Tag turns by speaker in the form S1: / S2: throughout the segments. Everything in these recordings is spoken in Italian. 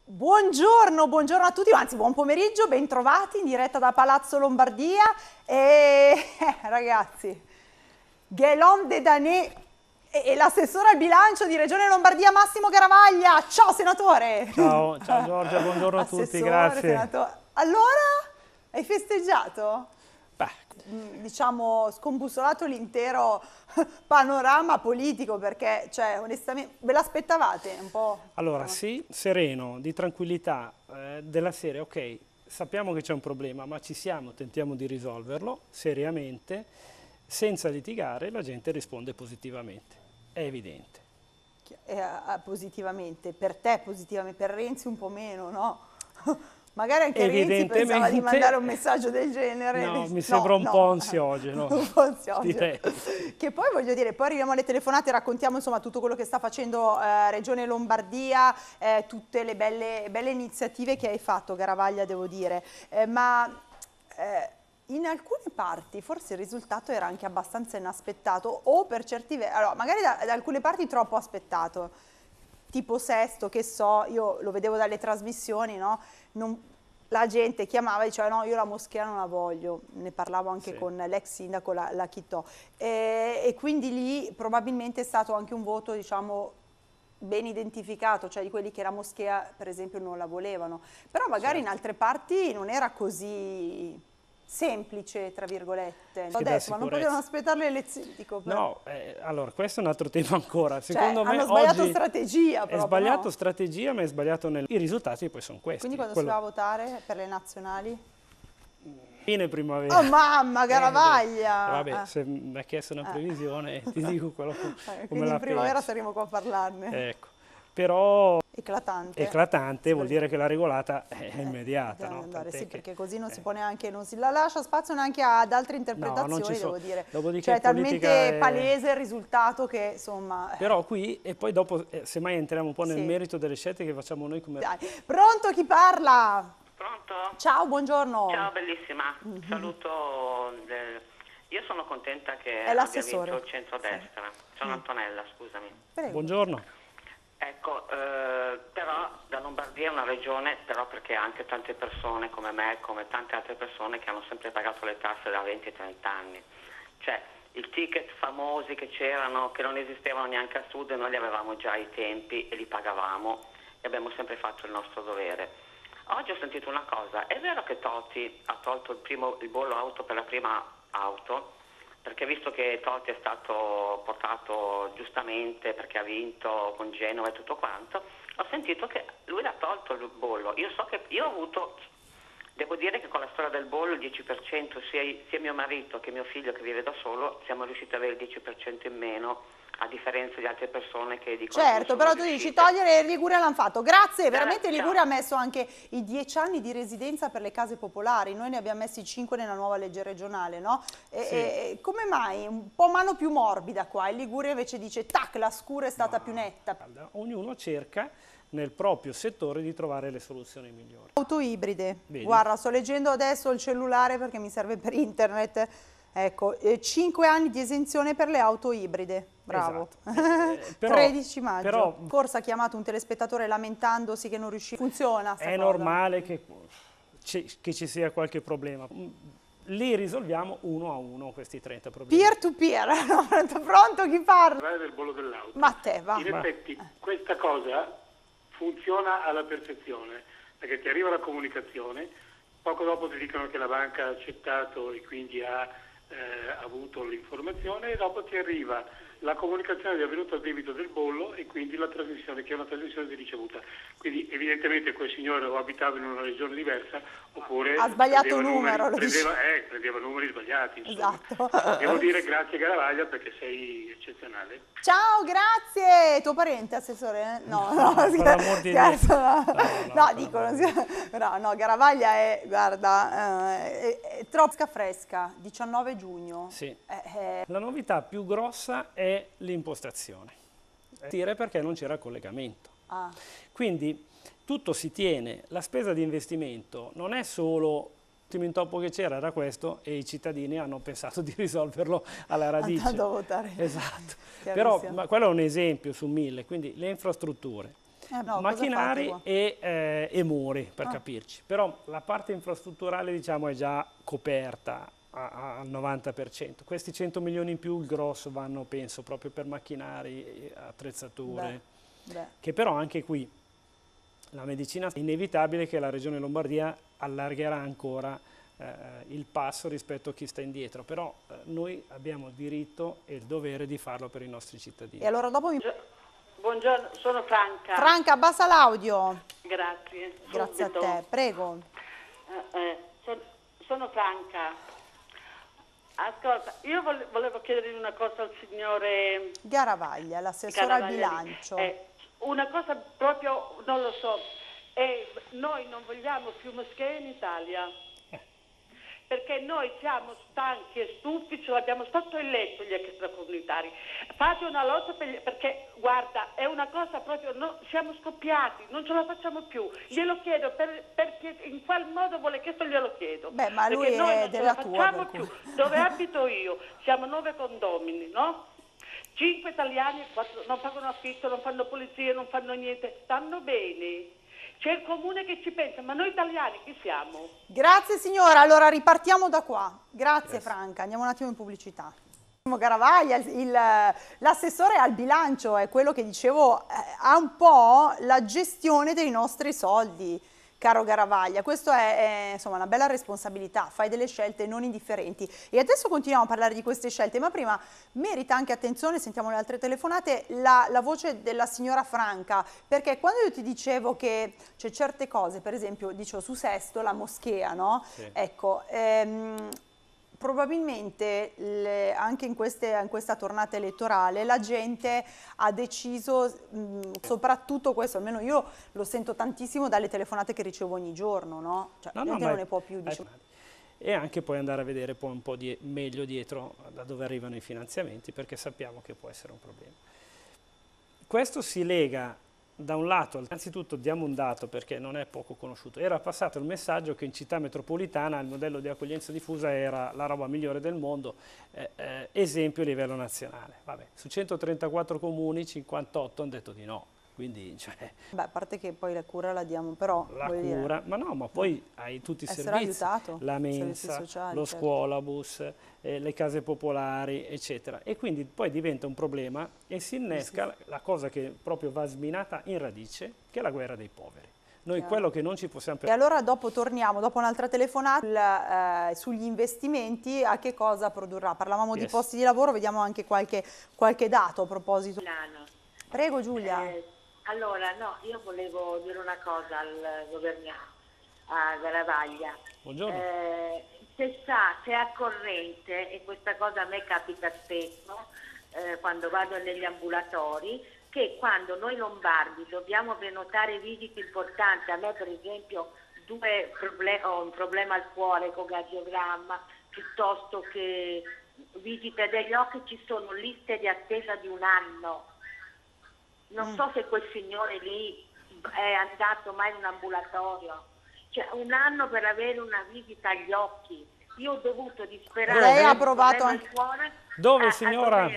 S1: Buongiorno, buongiorno a tutti, anzi buon pomeriggio, bentrovati in diretta da Palazzo Lombardia e ragazzi, Guélon de Danè e l'assessore al bilancio di Regione Lombardia Massimo Garavaglia. Ciao senatore!
S2: Ciao Giorgia, buongiorno a tutti, grazie.
S1: Senatore. Allora, hai festeggiato?
S2: Beh,
S1: Diciamo scombussolato l'intero panorama politico perché, cioè, onestamente, ve l'aspettavate un po'?
S2: allora sì, sereno, di tranquillità, della serie, ok, sappiamo che c'è un problema, ma ci siamo, tentiamo di risolverlo seriamente, senza litigare, la gente risponde positivamente, è evidente.
S1: Positivamente, per te positivamente, per Renzi un po' meno, no? Magari anche Renzi pensava di mandare un messaggio del genere.
S2: No, mi sembra un po' ansiogeno.
S1: Un po' ansiogeno.
S2: Direi.
S1: Che poi voglio dire, poi arriviamo alle telefonate, raccontiamo insomma tutto quello che sta facendo Regione Lombardia, tutte le belle iniziative che hai fatto, Garavaglia, devo dire. In alcune parti forse il risultato era anche abbastanza inaspettato o per certi versi, allora, magari da alcune parti troppo aspettato, tipo Sesto, che so, io lo vedevo dalle trasmissioni, no? La gente chiamava e diceva no, io la moschea non la voglio, ne parlavo anche con l'ex sindaco, la Chittò, e quindi lì probabilmente è stato anche un voto, diciamo, ben identificato, cioè di quelli che la moschea per esempio non la volevano, però magari in altre parti non era così semplice, tra virgolette. Ho detto, ma non potevano aspettare le elezioni. Dico,
S2: no, allora questo è un altro tema ancora.
S1: Cioè,
S2: secondo me
S1: hanno sbagliato
S2: oggi
S1: strategia proprio,
S2: è sbagliato
S1: no?
S2: strategia, ma è sbagliato i risultati poi sono questi.
S1: Quindi quando si va a votare per le nazionali?
S2: Fine primavera.
S1: Oh mamma, Garavaglia!
S2: Vabbè, se mi hai chiesto una previsione, ti dico quello come
S1: quindi
S2: la
S1: in primavera
S2: penso.
S1: saremo qua a parlarne.
S2: Ecco, però
S1: eclatante
S2: vuol dire che la regolata è immediata, no?
S1: Sì, perché così non si può neanche, non si la lascia spazio neanche ad altre interpretazioni, devo dire. Cioè è talmente palese il risultato che insomma...
S2: Però qui, e poi dopo, semmai entriamo un po' nel merito delle scelte che facciamo noi come...
S1: Dai. Pronto, chi parla?
S3: Pronto?
S1: Ciao, buongiorno.
S3: Ciao, bellissima. Saluto. Io sono contenta che
S1: è
S3: abbia vinto
S1: l'assessore.
S3: il centrodestra. Sono Antonella, scusami.
S1: Prego.
S2: Buongiorno.
S3: Ecco, però la Lombardia è una regione, però perché ha anche tante persone come me, come tante altre persone che hanno sempre pagato le tasse da 20-30 anni. Cioè, i ticket famosi che c'erano, che non esistevano neanche al sud, noi li avevamo già ai tempi e li pagavamo e abbiamo sempre fatto il nostro dovere. Oggi ho sentito una cosa, è vero che Totti ha tolto il bollo auto per la prima auto, perché visto che Totti è stato portato giustamente perché ha vinto con Genova e tutto quanto, ho sentito che lui l'ha tolto il bollo. Io so che io ho avuto, devo dire che con la storia del bollo il 10%, sia mio marito che mio figlio che vive da solo, siamo riusciti ad avere il 10% in meno, a differenza di altre persone che dicono...
S1: Certo, però tu dici togliere Liguria l'hanno fatto. Grazie, veramente Liguria ha messo anche i 10 anni di residenza per le case popolari, noi ne abbiamo messi 5 nella nuova legge regionale, no? E come mai? Un po' mano più morbida qua, in Liguria invece dice tac, la scura è stata più netta.
S2: Ognuno cerca nel proprio settore di trovare le soluzioni migliori.
S1: Auto ibride,
S2: vedi?
S1: Guarda, sto leggendo adesso il cellulare perché mi serve per internet. Ecco, 5 anni di esenzione per le auto ibride, bravo.
S2: Esatto.
S1: 13 maggio. Corsa ha chiamato un telespettatore lamentandosi che non riusciva. Funziona sta
S2: cosa. Normale che ci sia qualche problema. Li risolviamo uno a uno questi 30 problemi.
S1: Peer to peer. Pronto, chi parla?
S4: Parlare del bollo dell'auto.
S1: Ma te va.
S4: In effetti questa cosa funziona alla perfezione, perché ti arriva la comunicazione, poco dopo ti dicono che la banca ha accettato e quindi ha avuto l'informazione, e dopo ti arriva la comunicazione di avvenuto il debito del bollo e quindi la trasmissione, che è una trasmissione di ricevuta. Quindi evidentemente quel signore o abitava in una regione diversa oppure
S1: ha sbagliato numero,
S4: prendeva numeri sbagliati. Insomma.
S1: Esatto.
S4: Devo dire grazie Garavaglia perché sei eccezionale.
S1: Ciao, grazie. Tuo parente, assessore? No, scherzo. No, Garavaglia è, guarda, è troppo fresca, 19 giugno.
S2: Sì. La novità più grossa è l'impostazione, perché non c'era collegamento. Quindi tutto si tiene, la spesa di investimento non è solo l'ultimo intoppo che c'era, era questo, e i cittadini hanno pensato di risolverlo alla radice.
S1: Andando a votare.
S2: Esatto. Però quello è un esempio su 1000, quindi le infrastrutture.
S1: No,
S2: macchinari e muri, per capirci. Però la parte infrastrutturale, diciamo, è già coperta al 90%. Questi 100 milioni in più, il grosso, vanno, penso, proprio per macchinari, attrezzature, che però anche qui la medicina è inevitabile che la Regione Lombardia allargherà ancora il passo rispetto a chi sta indietro, però noi abbiamo il diritto e il dovere di farlo per i nostri cittadini.
S1: E allora dopo
S5: Buongiorno, sono Franca.
S1: Franca, abbassa l'audio.
S5: Grazie.
S1: Grazie a te, prego.
S5: Sono Franca. Ascolta, io volevo chiedere una cosa al signore
S1: Garavaglia, l'assessore al bilancio.
S5: Una cosa proprio, non lo so, noi non vogliamo più moschee in Italia, perché noi siamo stanchi e stufi, ce l'abbiamo stato eletto gli extracomunitari. Fate una lotta perché, guarda, è una cosa proprio, siamo scoppiati, non ce la facciamo più. Glielo chiedo, perché in qual modo vuole che glielo chiedo?
S1: Beh, ma lui
S5: perché noi
S1: è
S5: non
S1: della
S5: ce la
S1: tua,
S5: facciamo più. Dove abito io? Siamo 9 condomini, no? 5 italiani, 4 non pagano affitto, non fanno pulizia, non fanno niente, stanno bene. C'è il comune che ci pensa, ma noi italiani chi siamo?
S1: Grazie signora, allora ripartiamo da qua. Grazie Franca, andiamo un attimo in pubblicità. Garavaglia, l'assessore al bilancio è quello che dicevo, ha un po' la gestione dei nostri soldi, caro Garavaglia. Questo è insomma una bella responsabilità, fai delle scelte non indifferenti. E adesso continuiamo a parlare di queste scelte, ma prima merita anche attenzione, sentiamo le altre telefonate, la voce della signora Franca, perché quando io ti dicevo che c'è certe cose, per esempio, dicevo su Sesto, la moschea, no? Sì. Ecco, probabilmente anche in questa tornata elettorale la gente ha deciso, soprattutto questo, almeno io lo sento tantissimo dalle telefonate che ricevo ogni giorno, no? Cioè, la gente non ne può più, diciamo.
S2: E anche poi andare a vedere poi un po' meglio dietro da dove arrivano i finanziamenti, perché sappiamo che può essere un problema. Questo si lega da un lato, innanzitutto diamo un dato perché non è poco conosciuto, era passato il messaggio che in città metropolitana il modello di accoglienza diffusa era la roba migliore del mondo, esempio a livello nazionale. Vabbè, su 134 comuni 58 hanno detto di no, quindi cioè,
S1: beh, a parte che poi la cura la diamo, però
S2: la cura, ma no, ma poi hai tutti i servizi, la mensa, sociali, lo scuolabus, le case popolari, eccetera, e quindi poi diventa un problema e si innesca la cosa che proprio va sminata in radice, che è la guerra dei poveri. Noi quello che non ci possiamo
S1: permettere. E allora dopo torniamo, dopo un'altra telefonata, sugli investimenti, a che cosa produrrà? Parlavamo di posti di lavoro, vediamo anche qualche dato a proposito. Prego Giulia.
S6: Allora, no, io volevo dire una cosa al governatore, a Garavaglia.
S2: Buongiorno.
S6: Se è a corrente, e questa cosa a me capita spesso, quando vado negli ambulatori, che quando noi lombardi dobbiamo prenotare visite importanti, a me per esempio ho un problema al cuore, ecocardiogramma, piuttosto che visite degli occhi, ci sono liste di attesa di 1 anno. Non so se quel signore lì è andato mai in un ambulatorio, cioè 1 anno per avere una visita agli occhi. Io ho dovuto disperare.
S1: Lei ha provato
S6: anche.
S2: Dove signora?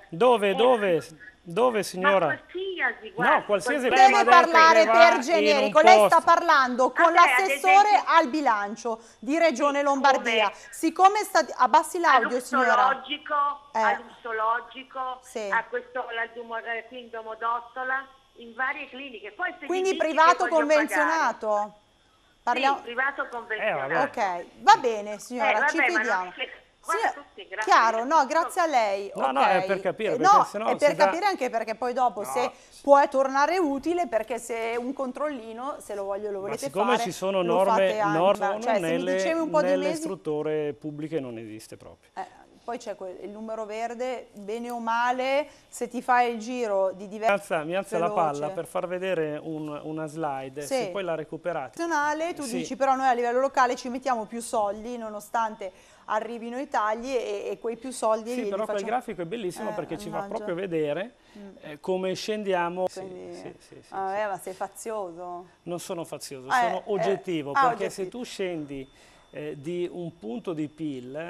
S2: Dove signora?
S6: Ma qualsiasi,
S2: guarda, no, qualsiasi
S1: deve parlare per generico. Lei sta parlando con l'assessore al bilancio di Regione Lombardia. Siccome abbassi l'audio, signora.
S6: All'Ussologico, a questo qui in Domodossola, in varie cliniche. Poi
S1: quindi privato convenzionato?
S6: Parliamo... Sì, privato convenzionato.
S1: Ok, va bene signora, ci fidiamo. Chiaro, no, grazie a lei.
S2: No, no, è per capire.
S1: No, è per capire anche perché poi dopo se può tornare utile, perché se un controllino, se lo volete
S2: siccome
S1: fare,
S2: ci sono norme
S1: cioè,
S2: nelle strutture pubbliche non esiste proprio.
S1: Poi c'è il numero verde, bene o male, se ti fai il giro di diversi...
S2: Mi alza la palla per far vedere una slide, se poi la recuperate.
S1: Tu dici però noi a livello locale ci mettiamo più soldi, nonostante arrivino i tagli e quei più soldi...
S2: Sì, però quel grafico è bellissimo perché ci fa proprio vedere come scendiamo.
S1: Ma sei fazioso?
S2: Non sono fazioso, sono oggettivo, perché se tu scendi di un punto di PIL...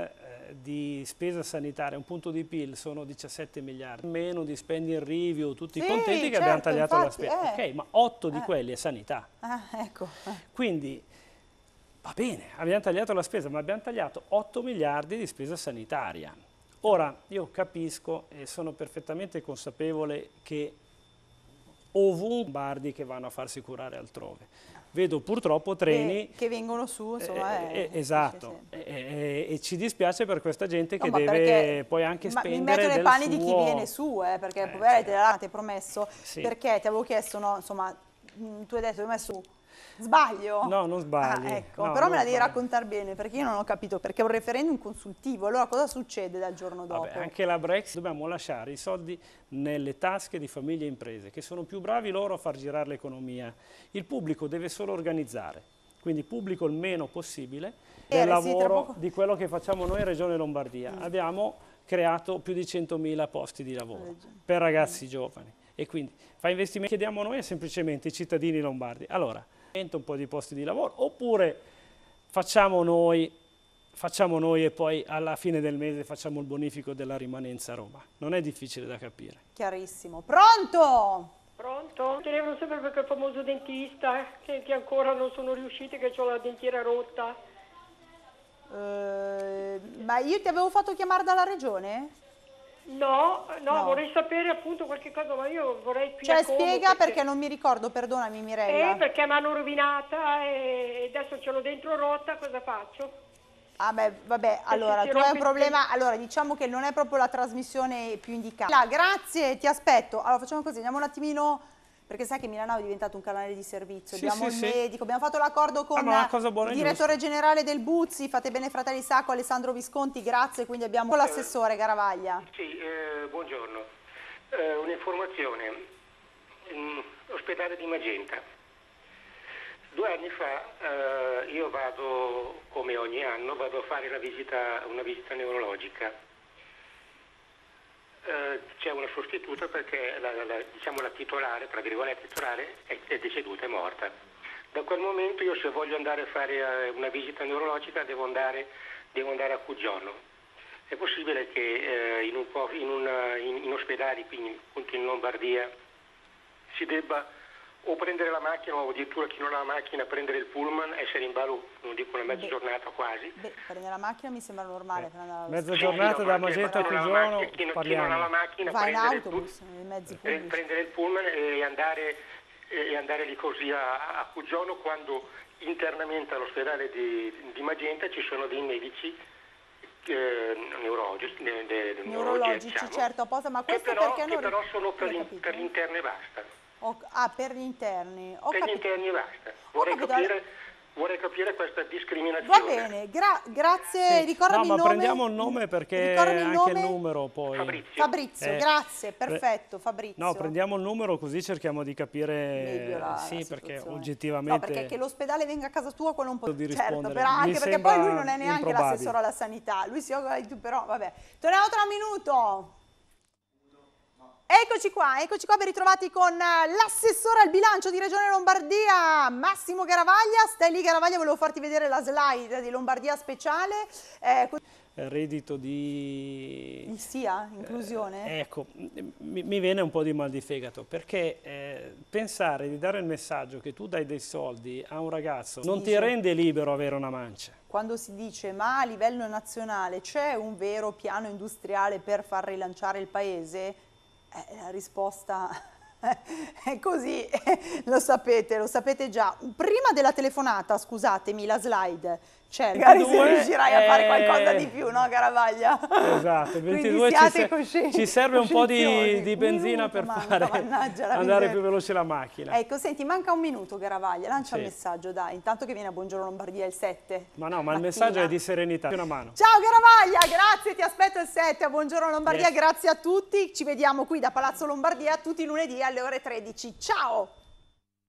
S2: di spesa sanitaria, un punto di PIL sono 17 miliardi, meno di spending review, tutti contenti che
S1: certo,
S2: abbiamo tagliato
S1: infatti,
S2: la spesa. Ok, ma 8 di quelli è sanità.
S1: Ecco.
S2: Quindi va bene, abbiamo tagliato la spesa, ma abbiamo tagliato 8 miliardi di spesa sanitaria. Ora, io capisco e sono perfettamente consapevole che ovunque lombardi che vanno a farsi curare altrove. Vedo purtroppo treni
S1: che vengono su, insomma.
S2: Esatto, e ci dispiace per questa gente che
S1: No,
S2: deve poi anche spendere
S1: mi metto nei panni di chi
S2: suo.
S1: viene su, perché poverete, te l'avete promesso,
S2: Sì.
S1: perché ti avevo chiesto, no, insomma, tu hai detto, hai messo sbaglio?
S2: No, non sbagli.
S1: Ecco,
S2: No,
S1: però me la
S2: non
S1: devi
S2: sbagli.
S1: raccontare bene, perché io non ho capito, perché è un referendum consultivo, allora cosa succede dal giorno dopo?
S2: Vabbè, anche la Brexit, dobbiamo lasciare i soldi nelle tasche di famiglie e imprese, che sono più bravi loro a far girare l'economia. Il pubblico deve solo organizzare, quindi pubblico il meno possibile del lavoro di quello che facciamo noi in Regione Lombardia. Abbiamo creato più di 100.000 posti di lavoro per ragazzi giovani e quindi fa investimenti che diamo noi semplicemente i cittadini lombardi. Allora, un po' di posti di lavoro oppure facciamo noi e poi alla fine del mese facciamo il bonifico della rimanenza a Roma. Non è difficile da capire.
S1: Chiarissimo. Pronto?
S7: Pronto? Tenevano sempre per quel famoso dentista che ancora non sono riusciti, che ho la dentiera rotta.
S1: Ma io ti avevo fatto chiamare dalla regione?
S7: No, vorrei sapere appunto qualche cosa, ma io vorrei più.
S1: Cioè spiega perché non mi ricordo, perdonami Mirella.
S7: Perché mi hanno rovinata e adesso ce l'ho dentro rotta, cosa faccio?
S1: Ah beh, vabbè, allora tu hai un problema, allora diciamo che non è proprio la trasmissione più indicata. Grazie, ti aspetto. Allora facciamo così, andiamo un attimino, perché sai che Milanao è diventato un canale di servizio, abbiamo il medico, abbiamo fatto l'accordo con il direttore generale del Buzzi, Fate Bene Fratelli Sacco, Alessandro Visconti, grazie, quindi abbiamo l'assessore Garavaglia.
S8: Sì, buongiorno. Un'informazione, ospedale di Magenta. 2 anni fa io vado, come ogni anno, vado a fare una visita neurologica. C'è una sostituta perché la titolare, tra virgolette titolare, è deceduta, è morta. Da quel momento io, se voglio andare a fare una visita neurologica, devo andare a Cuggiono. È possibile che in ospedali, quindi appunto in Lombardia, si debba o prendere la macchina o addirittura chi non ha la macchina prendere il pullman, essere in ballo, non dico una mezza giornata quasi.
S1: Prendere la macchina mi sembra normale.
S2: Mezza giornata da Magenta a Cuggiono,
S8: chi non ha la macchina,
S1: vai in autobus, nei mezzi pubblici.
S8: Prendere il pullman e andare lì così a Cuggiono, quando internamente all'ospedale di Magenta ci sono dei medici neurologici, diciamo,
S1: certo, apposta, ma questo
S8: che però sono per gli interni e basta.
S1: Per gli interni.
S8: Per gli interni e basta. Vorrei capire questa discriminazione.
S1: Va bene, grazie.
S2: Sì.
S1: Ricordami il nome.
S2: Ma prendiamo il nome perché anche il numero poi.
S1: Fabrizio, grazie, perfetto, Fabrizio.
S2: No, prendiamo il numero così cerchiamo di capire. Sì, perché oggettivamente.
S1: No, perché che l'ospedale venga a casa tua quello un po'.
S2: Di
S1: certo, però anche perché poi lui non è neanche l'assessore alla sanità, lui si occupa di tutto, però vabbè. Torniamo tra un minuto. Eccoci qua, ben ritrovati con l'assessore al bilancio di Regione Lombardia, Massimo Garavaglia. Stai lì Garavaglia, volevo farti vedere la slide di Lombardia Speciale.
S2: Reddito di...
S1: SIA, inclusione?
S2: Ecco, mi viene un po' di mal di fegato, perché pensare di dare il messaggio che tu dai dei soldi a un ragazzo non ti rende libero avere una mancia.
S1: Quando si dice ma a livello nazionale c'è un vero piano industriale per far rilanciare il paese? La risposta è così, lo sapete già. Prima della telefonata, scusatemi, la slide c'è, magari se riuscirai a fare qualcosa di più, no Garavaglia?
S2: Esatto, 22 ci serve un po' di benzina per andare più veloce la macchina.
S1: Ecco, senti, manca un minuto Garavaglia, lancia il messaggio, dai, intanto che viene a Buongiorno Lombardia il 7.
S2: Ma no, ma il messaggio è di serenità. Una mano.
S1: Ciao Garavaglia, grazie, ti aspetto il 7 a Buongiorno Lombardia, grazie a tutti, ci vediamo qui da Palazzo Lombardia tutti i lunedì alle ore 13, ciao!